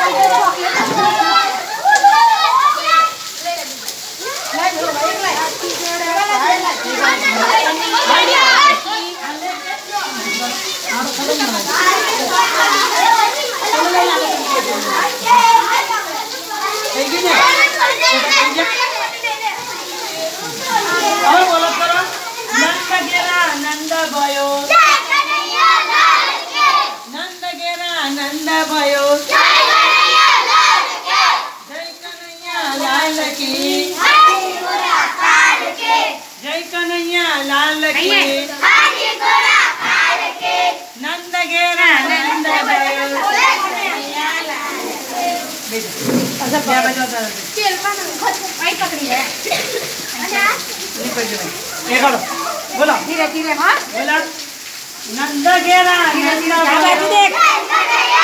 और बोलो करो नंद घेरा आनंद भयो नंद घेरा आनंद भयो जय कन्हैया लाल की जय कन्हैया लाल की नंद घेरा आनंद भयो क्या बजाता है बोलो धीरे धीरे हाँ बोला नंद घेरा आनंद भयो